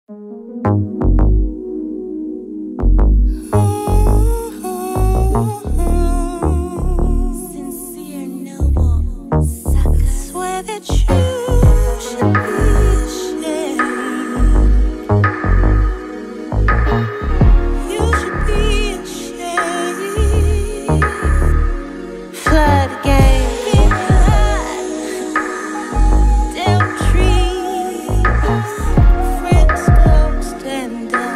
Sincere noble sucker. Swear that you should be ashamed. You should be ashamed. Flood the game. Damn trees. Friends don't stand up.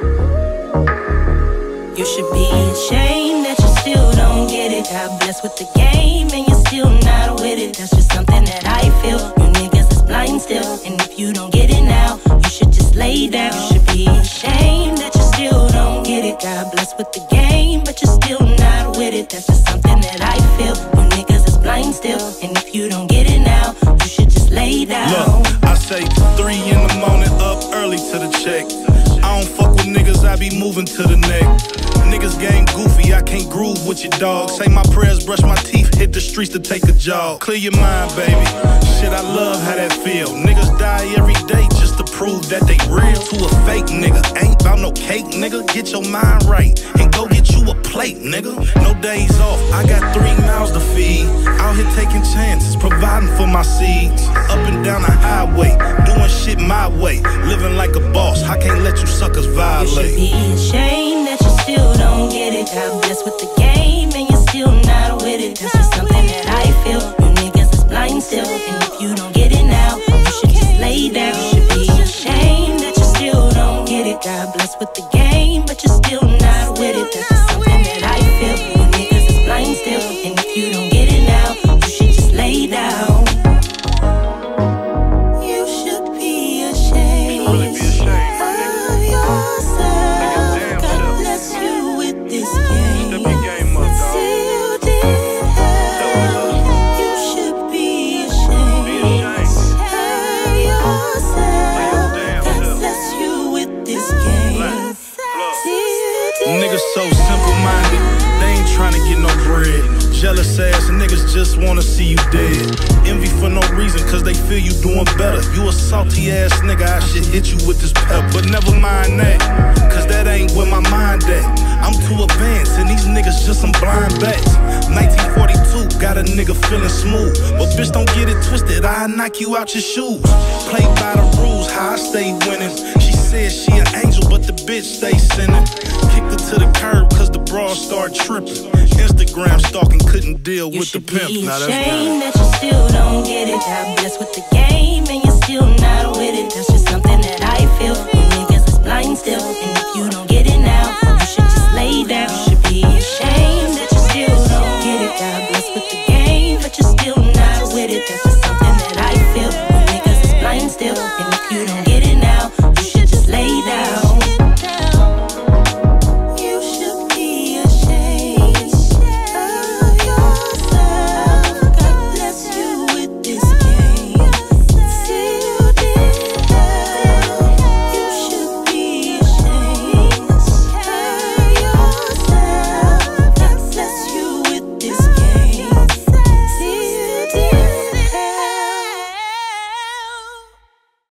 You should be ashamed that you still don't get it. God bless with the game and you're still not with it. That's just something that I feel. You niggas is blind still, and if you don't get it now, you should just lay down. You should be ashamed that you still don't get it. God bless with the game, but you're still not with it. That's just something that I feel. You niggas is blind still, and if you don't get it now, you should just lay down. Look, I say 3 in the morning, up early to the check. I don't fuck with niggas, I be moving to the neck. Niggas game goofy, I can't groove with your dog. Say my prayers, brush my teeth, hit the streets to take a jog. Clear your mind, baby. Shit, I love how that feel. Niggas die every day just to prove that they real. To a fake nigga, ain't bout no cake, nigga. Get your mind right and go get you a plate, nigga. No days off, I got 3 mouths to feed. Out here taking chances, providing for my seeds. Up and down the highway, doing shit my way. Living like a boss, I can't let you suckers violate. You should be ashamed that you still don't get it. God bless with the game and you're still not with it. That's just something that I feel. You niggas is blind still, and if you don't get it now, you should just lay down. You should be ashamed that you still don't get it. God bless with the game, but you're still not with it. That's just something that I feel. You niggas is blind still, and if you don't get it now, you should just lay down. You should be ashamed of yourself. God bless you with this game. Still did hell. You should be ashamed of yourself. God bless you with this game. Niggas so simple-minded, they ain't tryna get no bread. Jealous ass niggas just wanna see you dead. Envy for no reason, cause they feel you doing better. You a salty ass nigga, I should hit you with this pepper. But never mind that, cause that ain't where my mind at. I'm too advanced, and these niggas just some blind bats. 1942, got a nigga feeling smooth. But bitch, don't get it twisted, I'll knock you out your shoes. Play by the rules, how I stay winning. She said she an angel, but the bitch stay sinning. Kicked her to the curb, cause the broad start tripping. Instagram stalking, couldn't deal with the pimp. You should be ashamed that you still don't get it. God bless with the game and you're still not with it. That's just something that I feel.